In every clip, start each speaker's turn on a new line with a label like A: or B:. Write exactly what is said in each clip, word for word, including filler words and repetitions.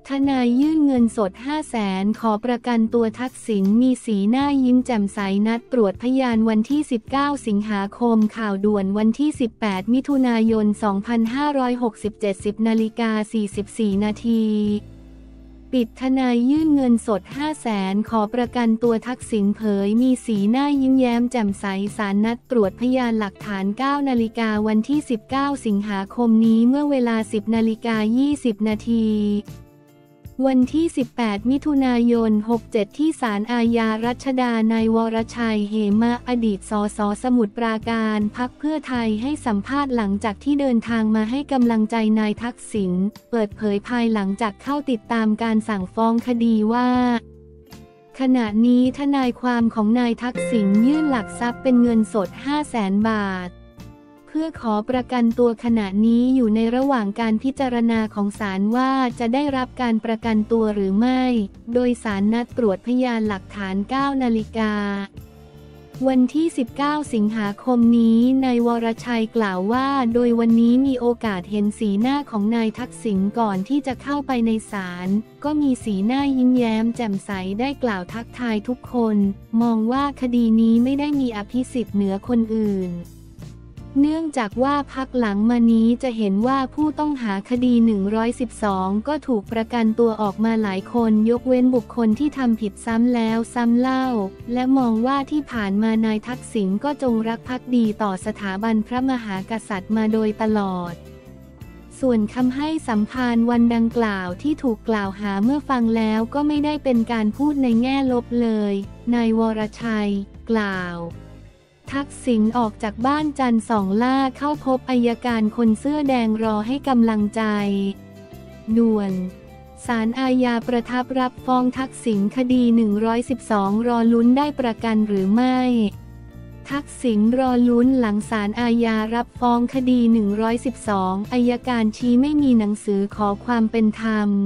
A: ทนายยื่นเงินสด ห้าแสน ขอประกันตัวทักษิณมีสีหน้ายิ้มแจ่มใสนัดตรวจพยานวันที่ สิบเก้า สิงหาคมข่าวด่วนวันที่ สิบแปด มิถุนายน สองพันห้าร้อยหกสิบเจ็ด สิบนาฬิกาสี่สิบสี่นาทีปิดทนายยื่นเงินสด ห้าแสน ขอประกันตัวทักษิณเผยมีสีหน้ายิ้มแย้มแจ่มใสศาลนัดตรวจพยานหลักฐาน เก้านาฬิกาวันที่ สิบเก้า สิงหาคมนี้เมื่อเวลา สิบนาฬิกายี่สิบนาทีวันที่ สิบแปด มิถุนายน หกเจ็ด ที่ศาลอาญารัชดานายวรชัย เหมะ อดีต สส สมุทรปราการพรรคเพื่อไทยให้สัมภาษณ์หลังจากที่เดินทางมาให้กำลังใจนายทักษิณ เปิดเผยภายหลังจากเข้าติดตามการสั่งฟ้องคดีว่าขณะนี้ทนายความของนายทักษิณยื่นหลักทรัพย์เป็นเงินสด ห้าแสน บาทเพื่อขอประกันตัวขณะนี้อยู่ในระหว่างการพิจารณาของศาลว่าจะได้รับการประกันตัวหรือไม่โดยศาลนัดตรวจพยานหลักฐาน เก้านาฬิกาวันที่ สิบเก้า สิงหาคมนี้นายวรชัยกล่าวว่าโดยวันนี้มีโอกาสเห็นสีหน้าของนายทักษิณก่อนที่จะเข้าไปในศาลก็มีสีหน้ายิ้มแย้มแจ่มใสได้กล่าวทักทายทุกคนมองว่าคดีนี้ไม่ได้มีอภิสิทธิ์เหนือคนอื่นเนื่องจากว่าพักหลังมานี้จะเห็นว่าผู้ต้องหาคดีหนึ่งร้อยสิบสองก็ถูกประกันตัวออกมาหลายคนยกเว้นบุคคลที่ทำผิดซ้ำแล้วซ้ำเล่าและมองว่าที่ผ่านมานายทักษิณก็จงรักภักดีต่อสถาบันพระมหากษัตริย์มาโดยตลอดส่วนคำให้สัมภาษณ์วันดังกล่าวที่ถูกกล่าวหาเมื่อฟังแล้วก็ไม่ได้เป็นการพูดในแง่ลบเลยนายวรชัยกล่าวทักษิณออกจากบ้านจันทร์สองล่าเข้าพบอัยการคนเสื้อแดงรอให้กำลังใจด่วนศาลอาญาประทับรับฟ้องทักษิณคดีหนึ่งร้อยสิบสองรอลุ้นได้ประกันหรือไม่ทักษิณรอลุ้นหลังศาลอาญารับฟ้องคดีหนึ่งร้อยสิบสองอัยการชี้ไม่มีหนังสือขอความเป็นธรรม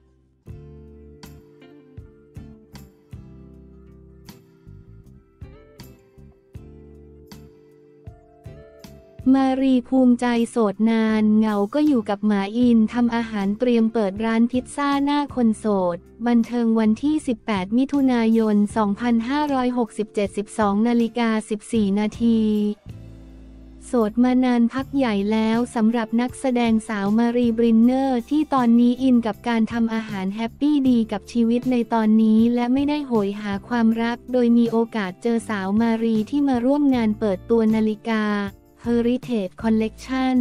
A: มารีภูมิใจโสดนานเหงาก็อยู่กับหมาอินทำอาหารเตรียมเปิดร้านพิซซ่าหน้าคนโสดบันเทิงวันที่ สิบแปด มิถุนายน สองพันห้าร้อยหกสิบเจ็ด สิบสองนาฬิกาสิบสี่นาทีโสดมานานพักใหญ่แล้วสำหรับนักแสดงสาวมารีบรินเนอร์ที่ตอนนี้อินกับการทำอาหารแฮปปี้ดีกับชีวิตในตอนนี้และไม่ได้โหยหาความรักโดยมีโอกาสเจอสาวมารีที่มาร่วมงานเปิดตัวนาฬิกาHeritage Collection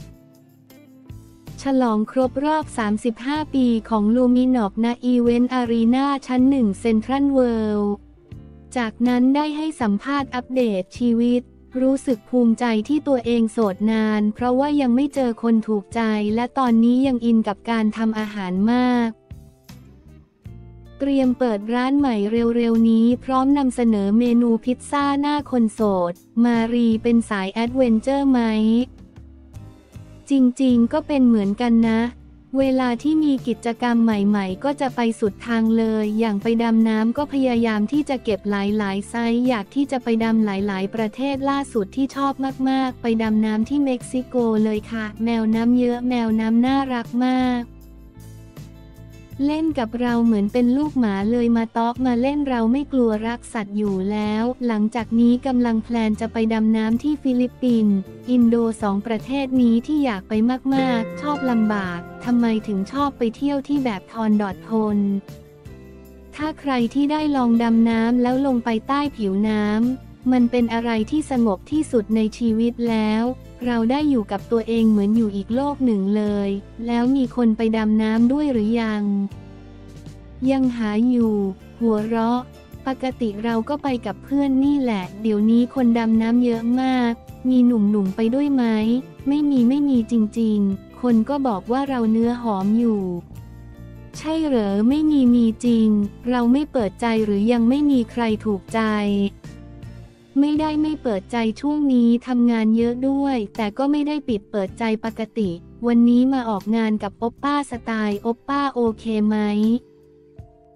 A: ฉลองครบรอบ สามสิบห้า ปีของ Luminop ณ อีเวนต์อารีนาชั้นหนึ่งเซ็นทรัลเวิลด์จากนั้นได้ให้สัมภาษณ์อัปเดตชีวิตรู้สึกภูมิใจที่ตัวเองโสดนานเพราะว่ายังไม่เจอคนถูกใจและตอนนี้ยังอินกับการทำอาหารมากเตรียมเปิดร้านใหม่เร็วๆนี้พร้อมนำเสนอเมนูพิซซ่าหน้าคนโสดมารีเป็นสายแอดเวนเจอร์ไหมจริงๆก็เป็นเหมือนกันนะเวลาที่มีกิจกรรมใหม่ๆก็จะไปสุดทางเลยอย่างไปดำน้ำก็พยายามที่จะเก็บหลายๆไซส์อยากที่จะไปดำหลายๆประเทศล่าสุดที่ชอบมากๆไปดำน้ำที่เม็กซิโกเลยค่ะแมวน้ำเยอะแมวน้ำน่ารักมากเล่นกับเราเหมือนเป็นลูกหมาเลยมาต๊อกมาเล่นเราไม่กลัวรักสัตว์อยู่แล้วหลังจากนี้กำลังแพลนจะไปดำน้ำที่ฟิลิปปินส์อินโดสองประเทศนี้ที่อยากไปมากๆชอบลำบากทำไมถึงชอบไปเที่ยวที่แบบทอนดอททนถ้าใครที่ได้ลองดำน้ำแล้วลงไปใต้ผิวน้ำมันเป็นอะไรที่สงบที่สุดในชีวิตแล้วเราได้อยู่กับตัวเองเหมือนอยู่อีกโลกหนึ่งเลยแล้วมีคนไปดำน้ำด้วยหรือยังยังหาอยู่หัวเราะปกติเราก็ไปกับเพื่อนนี่แหละเดี๋ยวนี้คนดำน้ำเยอะมากมีหนุ่มๆไปด้วยไหมไม่มีไม่มีจริงๆคนก็บอกว่าเราเนื้อหอมอยู่ใช่เหรอไม่มีมีจริงเราไม่เปิดใจหรือยังไม่มีใครถูกใจไม่ได้ไม่เปิดใจช่วงนี้ทำงานเยอะด้วยแต่ก็ไม่ได้ปิดเปิดใจปกติวันนี้มาออกงานกับโอปป้าสไตล์โอปป้าโอเคไหม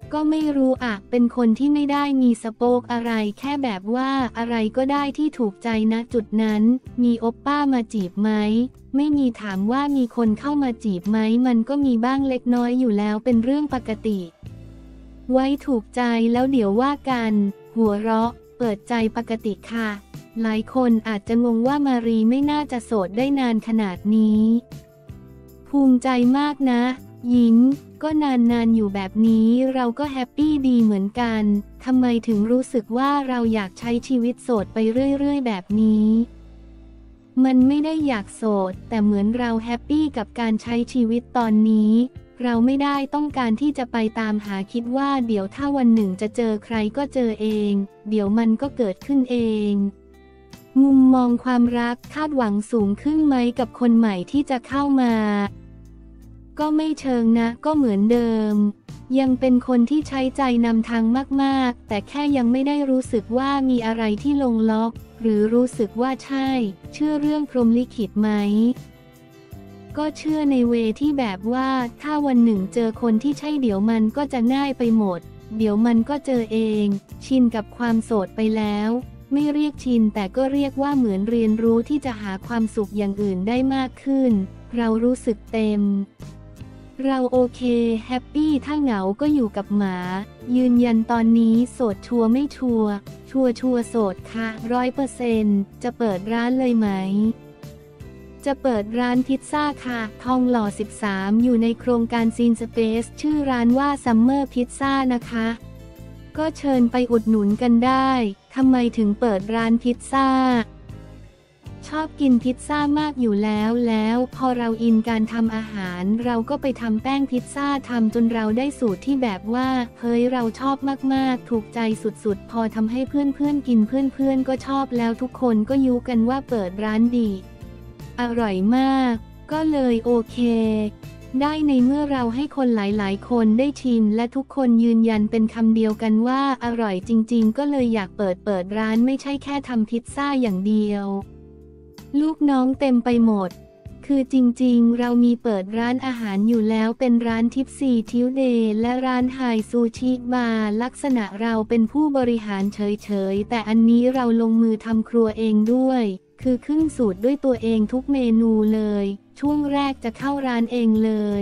A: ก็ไม่รู้อะเป็นคนที่ไม่ได้มีสโปกอะไรแค่แบบว่าอะไรก็ได้ที่ถูกใจณจุดนั้นมีโอปป้ามาจีบไหมไม่มีถามว่ามีคนเข้ามาจีบไหมมันก็มีบ้างเล็กน้อยอยู่แล้วเป็นเรื่องปกติไว้ถูกใจแล้วเดี๋ยวว่ากันหัวเราะเปิดใจปกติค่ะหลายคนอาจจะงงว่ามารีไม่น่าจะโสดได้นานขนาดนี้ภูมิใจมากนะยิ้มก็นานๆอยู่แบบนี้เราก็แฮปปี้ดีเหมือนกันทำไมถึงรู้สึกว่าเราอยากใช้ชีวิตโสดไปเรื่อยๆแบบนี้มันไม่ได้อยากโสดแต่เหมือนเราแฮปปี้กับการใช้ชีวิตตอนนี้เราไม่ได้ต้องการที่จะไปตามหาคิดว่าเดี๋ยวถ้าวันหนึ่งจะเจอใครก็เจอเองเดี๋ยวมันก็เกิดขึ้นเองมุมมองความรักคาดหวังสูงขึ้นไหมกับคนใหม่ที่จะเข้ามาก็ไม่เชิงนะก็เหมือนเดิมยังเป็นคนที่ใช้ใจนำทางมากๆแต่แค่ยังไม่ได้รู้สึกว่ามีอะไรที่ลงล็อกหรือรู้สึกว่าใช่เชื่อเรื่องพรหมลิขิตไหมก็เชื่อในเวที่แบบว่าถ้าวันหนึ่งเจอคนที่ใช่เดี๋ยวมันก็จะง่ายไปหมดเดี๋ยวมันก็เจอเองชินกับความโสดไปแล้วไม่เรียกชินแต่ก็เรียกว่าเหมือนเรียนรู้ที่จะหาความสุขอย่างอื่นได้มากขึ้นเรารู้สึกเต็มเราโอเคแฮปปี้ถ้าเหงาก็อยู่กับหมายืนยันตอนนี้โสดชัวร์ไม่ชัวร์ชัวร์ชัวร์โสดค่ะร้อยเปอร์เซ็นต์จะเปิดร้านเลยไหมจะเปิดร้านพิซซ่าค่ะทองหล่อสิบสามอยู่ในโครงการซีนสเปซชื่อร้านว่าซัมเมอร์พิซซ่านะคะก็เชิญไปอุดหนุนกันได้ทำไมถึงเปิดร้านพิซซ่าชอบกินพิซซ่ามากอยู่แล้วแล้วพอเราอินการทำอาหารเราก็ไปทำแป้งพิซซ่าทำจนเราได้สูตรที่แบบว่าเฮ้ยเราชอบมากๆถูกใจสุดๆพอทำให้เพื่อนๆกินเพื่อนๆก็ชอบแล้วทุกคนก็ยุกันว่าเปิดร้านดีอร่อยมากก็เลยโอเคได้ในเมื่อเราให้คนหลายๆคนได้ชิมและทุกคนยืนยันเป็นคำเดียวกันว่าอร่อยจริงๆก็เลยอยากเปิดเปิดร้านไม่ใช่แค่ทำพิซซ่าอย่างเดียวลูกน้องเต็มไปหมดคือจริงๆเรามีเปิดร้านอาหารอยู่แล้วเป็นร้านทิปซีทิวเดย์และร้านไฮซูชิบาร์ลักษณะเราเป็นผู้บริหารเฉยๆแต่อันนี้เราลงมือทำครัวเองด้วยคือขึ้นสูตรด้วยตัวเองทุกเมนูเลยช่วงแรกจะเข้าร้านเองเลย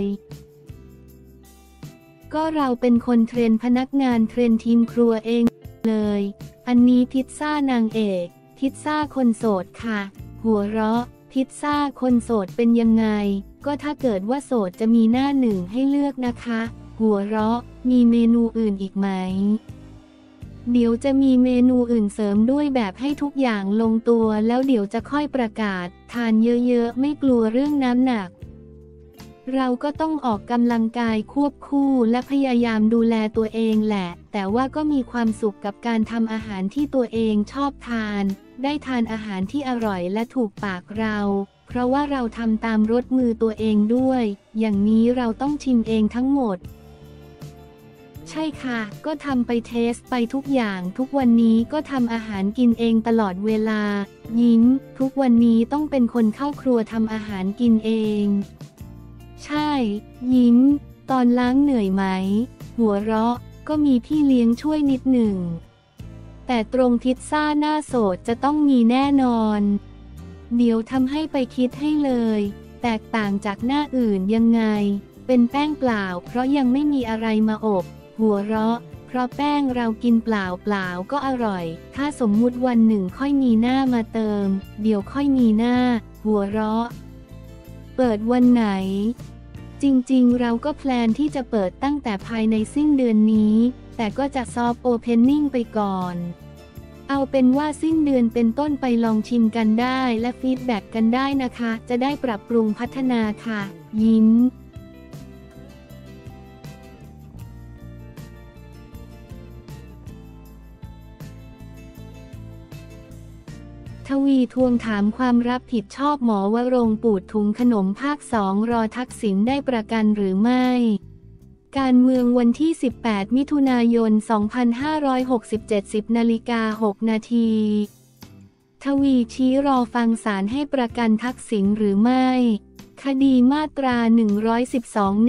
A: ก็เราเป็นคนเทรนพนักงานเทรนทีมครัวเองเลยอันนี้พิซซ่านางเอกพิซซ่าคนโสดค่ะหัวเราะพิซซ่าคนโสดเป็นยังไงก็ถ้าเกิดว่าโสดจะมีหน้าหนึ่งให้เลือกนะคะหัวเราะมีเมนูอื่นอีกไหมเดี๋ยวจะมีเมนูอื่นเสริมด้วยแบบให้ทุกอย่างลงตัวแล้วเดี๋ยวจะค่อยประกาศทานเยอะๆไม่กลัวเรื่องน้ำหนักเราก็ต้องออกกำลังกายควบคู่และพยายามดูแลตัวเองแหละแต่ว่าก็มีความสุขกับการทำอาหารที่ตัวเองชอบทานได้ทานอาหารที่อร่อยและถูกปากเราเพราะว่าเราทำตามรสมือตัวเองด้วยอย่างนี้เราต้องชิมเองทั้งหมดใช่ค่ะก็ทำไปเทสไปทุกอย่างทุกวันนี้ก็ทำอาหารกินเองตลอดเวลายิ้มทุกวันนี้ต้องเป็นคนเข้าครัวทำอาหารกินเองใช่ยิ้มตอนล้างเหนื่อยไหมหัวเราะก็มีพี่เลี้ยงช่วยนิดหนึ่งแต่ตรงพิซซ่าหน้าโสดจะต้องมีแน่นอนเดี๋ยวทำให้ไปคิดให้เลยแตกต่างจากหน้าอื่นยังไงเป็นแป้งเปล่าเพราะยังไม่มีอะไรมาอบหัวเราะเพราะแป้งเรากินเปล่าเปล่าก็อร่อยถ้าสมมุติวันหนึ่งค่อยมีหน้ามาเติมเดี๋ยวค่อยมีหน้าหัวเราะเปิดวันไหนจริงๆเราก็แพลนที่จะเปิดตั้งแต่ภายในสิ้นเดือนนี้แต่ก็จะซอฟต์โอเพนนิ่งไปก่อนเอาเป็นว่าสิ้นเดือนเป็นต้นไปลองชิมกันได้และฟีดแบ็กกันได้นะคะจะได้ปรับปรุงพัฒนาค่ะยิ้มทวีทวงถามความรับผิดชอบหมอวรงค์ปูดถุงขนมภาคสองรอทักษิณได้ประกันหรือไม่การเมืองวันที่สิบแปดมิถุนายนสองพันห้าร้อยหกสิบเจ็ด สิบนาฬิกาหกนาทีทวีชี้รอฟังศาลให้ประกันทักษิณหรือไม่คดีมาตราหนึ่งร้อยสิบสองเน็บ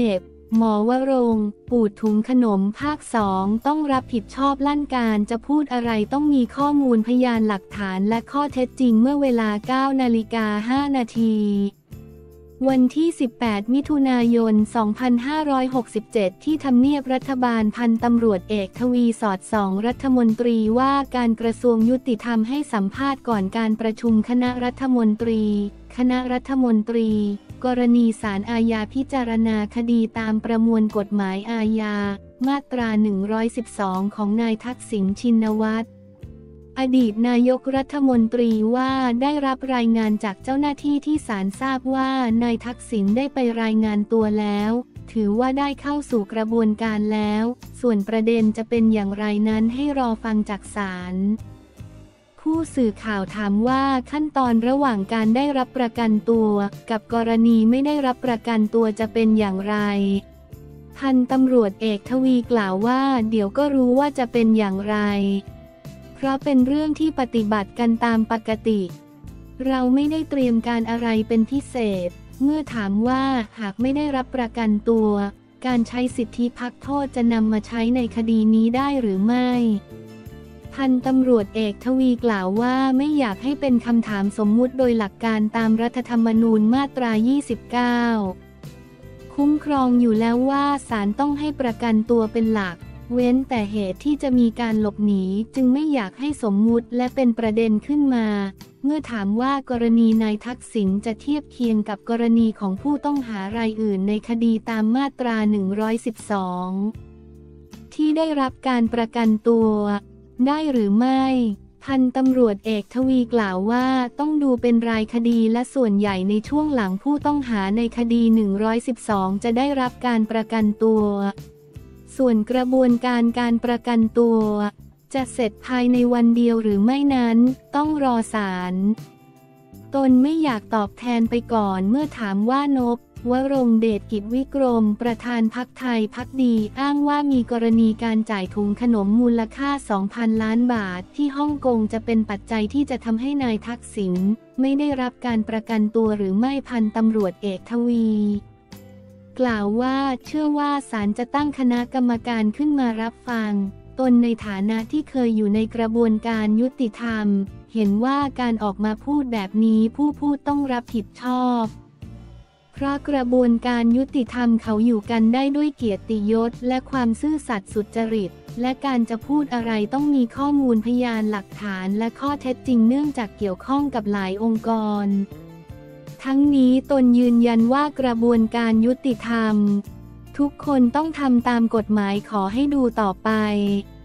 A: หมอวรงค์ ปูดถุงขนมภาคสองต้องรับผิดชอบลั่นการจะพูดอะไรต้องมีข้อมูลพยานหลักฐานและข้อเท็จจริงเมื่อเวลา เก้านาฬิกาห้านาทีวันที่ สิบแปด มิถุนายน สองพันห้าร้อยหกสิบเจ็ด ที่ทำเนียบรัฐบาลพันตำรวจเอกทวีสอดส่องรัฐมนตรีว่าการกระทรวงยุติธรรมให้สัมภาษณ์ก่อนการประชุมคณะรัฐมนตรี คณะรัฐมนตรี กรณีศาลอาญาพิจารณาคดีตามประมวลกฎหมายอาญา มาตรา หนึ่งร้อยสิบสอง ของนายทักษิณชินวัตรอดีตนายกรัฐมนตรีว่าได้รับรายงานจากเจ้าหน้าที่ที่ศาลทราบว่านายทักษิณได้ไปรายงานตัวแล้วถือว่าได้เข้าสู่กระบวนการแล้วส่วนประเด็นจะเป็นอย่างไรนั้นให้รอฟังจากศาลผู้สื่อข่าวถามว่าขั้นตอนระหว่างการได้รับประกันตัวกับกรณีไม่ได้รับประกันตัวจะเป็นอย่างไรพันตำรวจเอกทวีกล่าวว่าเดี๋ยวก็รู้ว่าจะเป็นอย่างไรเพราะเป็นเรื่องที่ปฏิบัติกันตามปกติเราไม่ได้เตรียมการอะไรเป็นพิเศษเมื่อถามว่าหากไม่ได้รับประกันตัวการใช้สิทธิพักโทษจะนำมาใช้ในคดีนี้ได้หรือไม่พันตำรวจเอกทวีกล่าวว่าไม่อยากให้เป็นคำถามสมมุติโดยหลักการตามรัฐธรรมนูญมาตรา ยี่สิบเก้า คุ้มครองอยู่แล้วว่าศาลต้องให้ประกันตัวเป็นหลักเว้นแต่เหตุที่จะมีการหลบหนีจึงไม่อยากให้สมมุติและเป็นประเด็นขึ้นมาเมื่อถามว่ากรณีนายทักษิณจะเทียบเคียงกับกรณีของผู้ต้องหารายอื่นในคดีตามมาตรา หนึ่งร้อยสิบสอง ที่ได้รับการประกันตัวได้หรือไม่พันตำรวจเอกทวีกล่าวว่าต้องดูเป็นรายคดีและส่วนใหญ่ในช่วงหลังผู้ต้องหาในคดี หนึ่งร้อยสิบสอง จะได้รับการประกันตัวส่วนกระบวนการการประกันตัวจะเสร็จภายในวันเดียวหรือไม่นั้นต้องรอศาลตนไม่อยากตอบแทนไปก่อนเมื่อถามว่านพวรงค์เดชกิจวิกรมประธานพรรคไทยภักดีอ้างว่ามีกรณีการจ่ายถุงขนมมูลค่า สองพัน ล้านบาทที่ฮ่องกงจะเป็นปัจจัยที่จะทำให้นายทักษิณไม่ได้รับการประกันตัวหรือไม่พันตำรวจเอกทวีกล่าวว่าเชื่อว่าศาลจะตั้งคณะกรรมการขึ้นมารับฟังตนในฐานะที่เคยอยู่ในกระบวนการยุติธรรมเห็นว่าการออกมาพูดแบบนี้ผู้พูดต้องรับผิดชอบเพราะกระบวนการยุติธรรมเขาอยู่กันได้ด้วยเกียรติยศและความซื่อสัตย์สุจริตและการจะพูดอะไรต้องมีข้อมูลพยานหลักฐานและข้อเท็จจริงเนื่องจากเกี่ยวข้องกับหลายองค์กรทั้งนี้ตนยืนยันว่ากระบวนการยุติธรรมทุกคนต้องทำตามกฎหมายขอให้ดูต่อไป